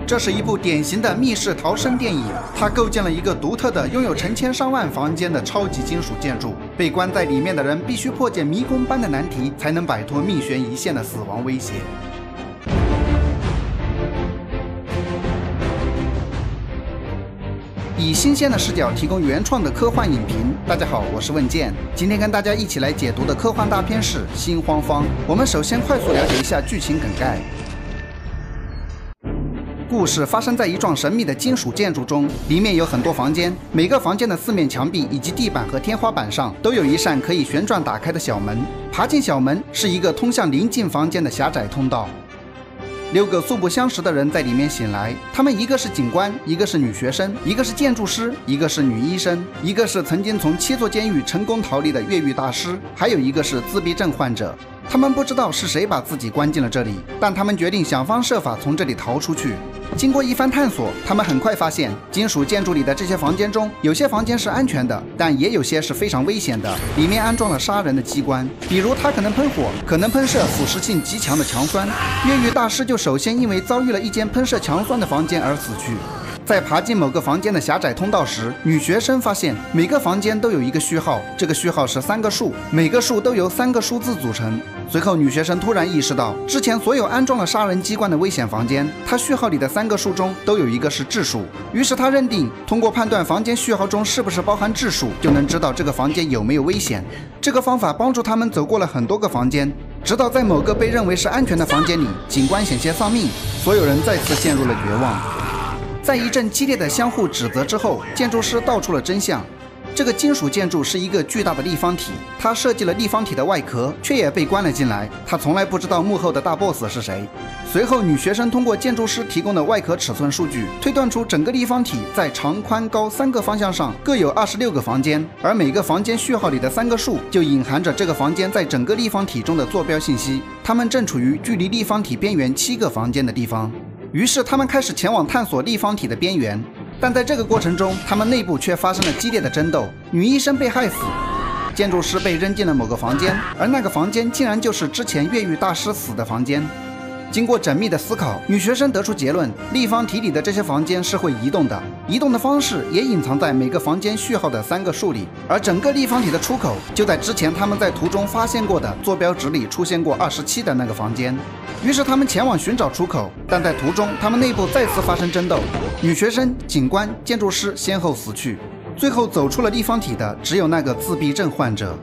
这是一部典型的密室逃生电影，它构建了一个独特的、拥有成千上万房间的超级金属建筑。被关在里面的人必须破解迷宫般的难题，才能摆脱命悬一线的死亡威胁。以新鲜的视角提供原创的科幻影评。大家好，我是问剑，今天跟大家一起来解读的科幻大片是《心慌方》。我们首先快速了解一下剧情梗概。故事发生在一幢神秘的金属建筑中，里面有很多房间，每个房间的四面墙壁以及地板和天花板上都有一扇可以旋转打开的小门。爬进小门是一个通向邻近房间的狭窄通道。6个素不相识的人在里面醒来，他们一个是警官，一个是女学生，一个是建筑师，一个是女医生，一个是曾经从7座监狱成功逃离的越狱大师，还有一个是自闭症患者。他们不知道是谁把自己关进了这里，但他们决定想方设法从这里逃出去。经过一番探索，他们很快发现，金属建筑里的这些房间中，有些房间是安全的，但也有些是非常危险的，里面安装了杀人的机关，比如它可能喷火，可能喷射腐蚀性极强的强酸。越狱大师就首先因为遭遇了一间喷射强酸的房间而死去。在爬进某个房间的狭窄通道时，女学生发现每个房间都有一个序号，这个序号是3个数，每个数都由3个数字组成。随后，女学生突然意识到，之前所有安装了杀人机关的危险房间，她序号里的3个数中都有一个是质数。于是她认定，通过判断房间序号中是不是包含质数，就能知道这个房间有没有危险。这个方法帮助他们走过了很多个房间，直到在某个被认为是安全的房间里，警官险些丧命，所有人再次陷入了绝望。在一阵激烈的相互指责之后，建筑师道出了真相。这个金属建筑是一个巨大的立方体，他设计了立方体的外壳，却也被关了进来。他从来不知道幕后的大 boss 是谁。随后，女学生通过建筑师提供的外壳尺寸数据，推断出整个立方体在长、宽、高3个方向上各有26个房间，而每个房间序号里的3个数就隐含着这个房间在整个立方体中的坐标信息。它们正处于距离立方体边缘7个房间的地方。于是他们开始前往探索立方体的边缘，但在这个过程中，他们内部却发生了激烈的争斗。女医生被害死，建筑师被扔进了某个房间，而那个房间竟然就是之前越狱大师死的房间。经过缜密的思考，女学生得出结论：立方体里的这些房间是会移动的，移动的方式也隐藏在每个房间序号的3个数里，而整个立方体的出口就在之前他们在图中发现过的坐标值里出现过27的那个房间。于是他们前往寻找出口，但在途中他们内部再次发生争斗，女学生、警官、建筑师先后死去，最后走出了立方体的只有那个自闭症患者。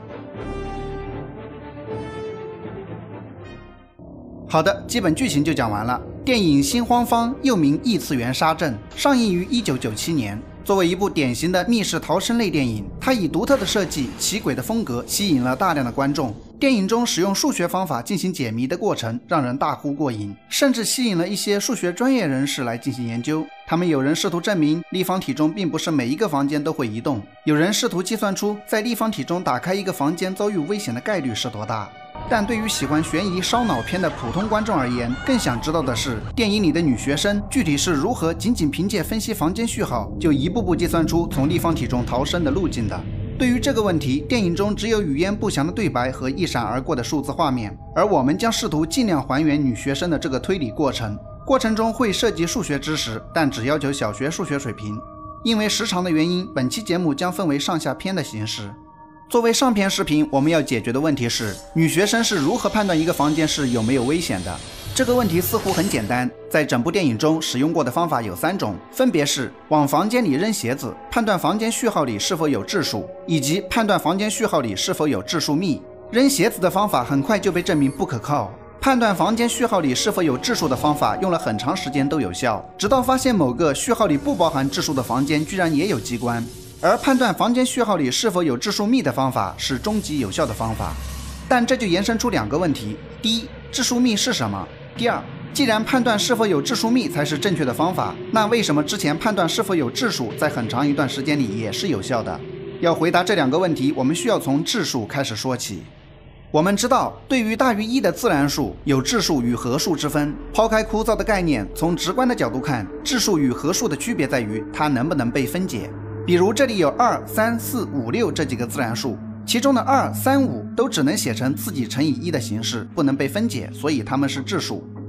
好的，基本剧情就讲完了。电影《心慌方》又名《异次元杀阵》，上映于1997年。作为一部典型的密室逃生类电影，它以独特的设计、奇诡的风格吸引了大量的观众。电影中使用数学方法进行解谜的过程让人大呼过瘾，甚至吸引了一些数学专业人士来进行研究。他们有人试图证明立方体中并不是每一个房间都会移动，有人试图计算出在立方体中打开一个房间遭遇危险的概率是多大。但对于喜欢悬疑烧脑片的普通观众而言，更想知道的是，电影里的女学生具体是如何仅凭借分析房间序号，就一步步计算出从立方体中逃生的路径的。对于这个问题，电影中只有语焉不详的对白和一闪而过的数字画面，而我们将试图尽量还原女学生的这个推理过程。过程中会涉及数学知识，但只要求小学数学水平。因为时长的原因，本期节目将分为上下篇的形式。作为上篇视频，我们要解决的问题是，女学生是如何判断一个房间是有没有危险的？这个问题似乎很简单，在整部电影中使用过的方法有3种，分别是往房间里扔鞋子，判断房间序号里是否有质数，以及判断房间序号里是否有质数幂。扔鞋子的方法很快就被证明不可靠，判断房间序号里是否有质数的方法用了很长时间都有效，直到发现某个序号里不包含质数的房间居然也有机关。而判断房间序号里是否有质数幂的方法是终极有效的方法。但这就延伸出2个问题：第一，质数幂是什么？第二，既然判断是否有质数幂才是正确的方法，那为什么之前判断是否有质数在很长一段时间里也是有效的？要回答这2个问题，我们需要从质数开始说起。我们知道，对于大于1的自然数，有质数与合数之分。抛开枯燥的概念，从直观的角度看，质数与合数的区别在于它能不能被分解。比如这里有2、3、4、5、6这几个自然数，其中的2、3、5都只能写成自己乘以1的形式，不能被分解，所以它们是质数。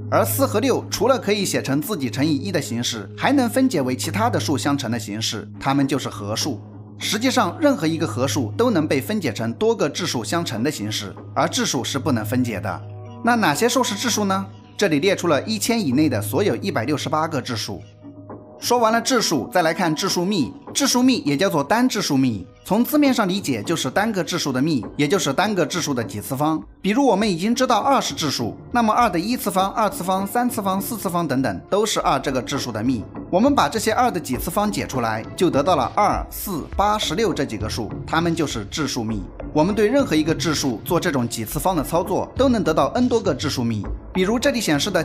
而4和6除了可以写成自己乘以1的形式，还能分解为其他的数相乘的形式，它们就是合数。实际上，任何一个合数都能被分解成多个质数相乘的形式，而质数是不能分解的。那哪些数是质数呢？这里列出了1000以内的所有168个质数。说完了质数，再来看质数幂。质数幂也叫做单质数幂，从字面上理解就是单个质数的幂，也就是单个质数的几次方。比如我们已经知道2是质数，那么2的1次方、2次方、3次方、4次方等等都是2这个质数的幂。我们把这些2的几次方解出来，就得到了2、4、8、16这几个数，它们就是质数幂。我们对任何一个质数做这种几次方的操作，都能得到 n 多个质数幂。比如这里显示的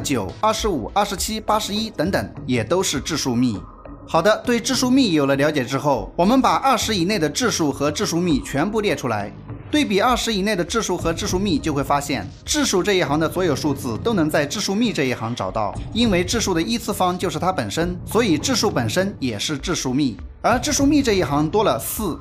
9、25、27、81等等，也都是质数幂。好的，对质数幂有了了解之后，我们把20以内的质数和质数幂全部列出来。对比20以内的质数和质数幂，就会发现质数这一行的所有数字都能在质数幂这一行找到。因为质数的1次方就是它本身，所以质数本身也是质数幂。而质数幂这一行多了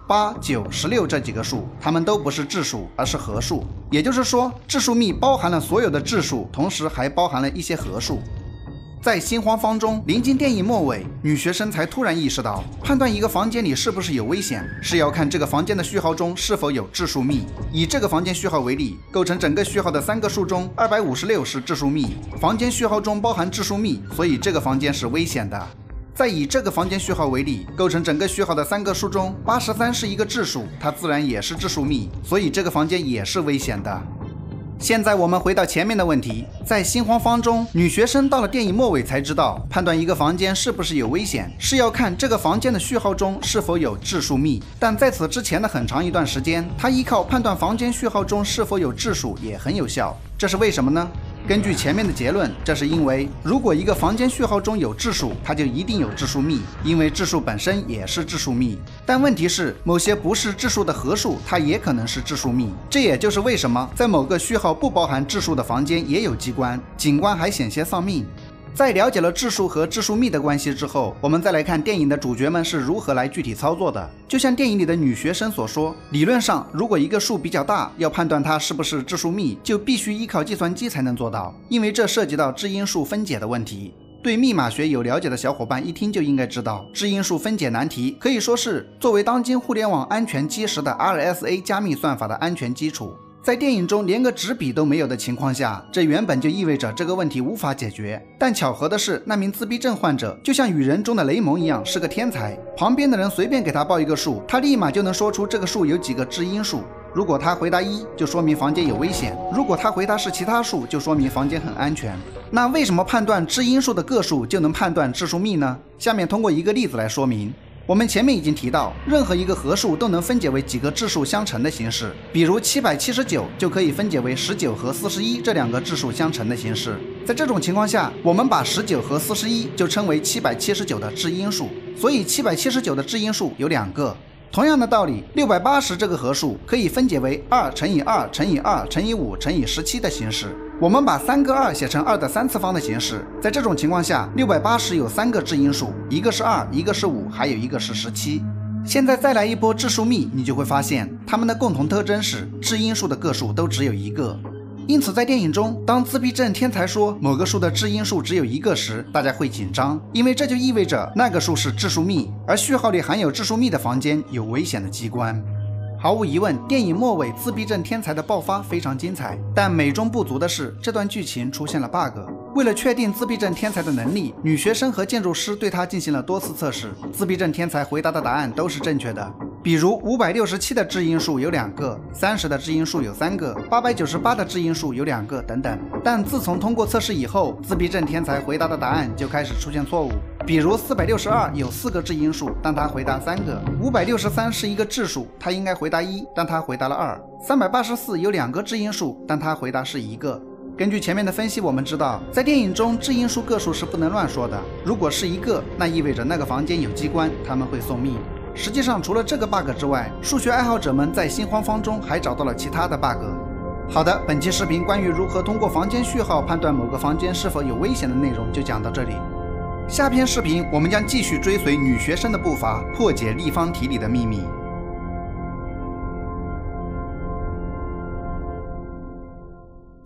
4、8、9、16这几个数，它们都不是质数，而是合数。也就是说，质数幂包含了所有的质数，同时还包含了一些合数。在心慌方中，临近电影末尾，女学生才突然意识到，判断一个房间里是不是有危险，是要看这个房间的序号中是否有质数幂。以这个房间序号为例，构成整个序号的3个数中，256是质数幂。房间序号中包含质数幂，所以这个房间是危险的。再以这个房间序号为例，构成整个序号的3个数中，83是一个质数，它自然也是质数幂，所以这个房间也是危险的。现在我们回到前面的问题，在心慌方中，女学生到了电影末尾才知道，判断一个房间是不是有危险，是要看这个房间的序号中是否有质数幂。但在此之前的很长一段时间，她依靠判断房间序号中是否有质数也很有效，这是为什么呢？根据前面的结论，这是因为如果一个房间序号中有质数，它就一定有质数幂，因为质数本身也是质数幂。但问题是，某些不是质数的合数，它也可能是质数幂。这也就是为什么在某个序号不包含质数的房间也有机关，警官还险些丧命。在了解了质数和质数幂的关系之后，我们再来看电影的主角们是如何来具体操作的。就像电影里的女学生所说，理论上如果一个数比较大，要判断它是不是质数幂，就必须依靠计算机才能做到，因为这涉及到质因数分解的问题。对密码学有了解的小伙伴一听就应该知道，质因数分解难题可以说是作为当今互联网安全基石的 RSA 加密算法的安全基础。在电影中连个纸笔都没有的情况下，这原本就意味着这个问题无法解决。但巧合的是，那名自闭症患者就像雨人中的雷蒙一样是个天才，旁边的人随便给他报一个数，他立马就能说出这个数有几个质因数。如果他回答1，就说明房间有危险；如果他回答是其他数，就说明房间很安全。那为什么判断质因数的个数就能判断质数幂呢？下面通过一个例子来说明。我们前面已经提到，任何一个合数都能分解为几个质数相乘的形式，比如779就可以分解为19和41这2个质数相乘的形式。在这种情况下，我们把19和41就称为779的质因数，所以779的质因数有2个。同样的道理，680这个合数可以分解为2乘以2乘以2乘以5乘以17的形式。我们把3个2写成2的3次方的形式，在这种情况下，680有3个质因数，一个是2，一个是5，还有一个是17。现在再来一波质数幂，你就会发现它们的共同特征是质因数的个数都只有一个。因此在电影中，当自闭症天才说某个数的质因数只有一个时，大家会紧张，因为这就意味着那个数是质数幂，而序号里含有质数幂的房间有危险的机关。毫无疑问，电影末尾自闭症天才的爆发非常精彩，但美中不足的是，这段剧情出现了 bug。为了确定自闭症天才的能力，女学生和建筑师对他进行了多次测试，自闭症天才回答的答案都是正确的。比如567的质因数有2个，30的质因数有3个，898的质因数有2个等等。但自从通过测试以后，自闭症天才回答的答案就开始出现错误。比如462有4个质因数，但他回答3个；563是一个质数，他应该回答1，但他回答了2；384有2个质因数，但他回答是1个。根据前面的分析，我们知道，在电影中质因数个数是不能乱说的。如果是1个，那意味着那个房间有机关，他们会送命。实际上，除了这个 bug 之外，数学爱好者们在心慌方中还找到了其他的 bug。好的，本期视频关于如何通过房间序号判断某个房间是否有危险的内容就讲到这里。下篇视频我们将继续追随女学生的步伐，破解立方体里的秘密。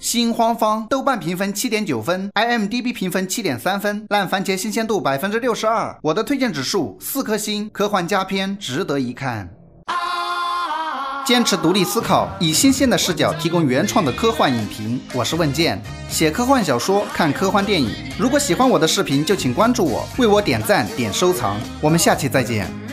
心慌方，豆瓣评分7.9分 ，IMDB 评分7.3分，烂番茄新鲜度62%。我的推荐指数4颗星，科幻佳片，值得一看。坚持独立思考，以新鲜的视角提供原创的科幻影评。我是问健，写科幻小说，看科幻电影。如果喜欢我的视频，就请关注我，为我点赞、点收藏。我们下期再见。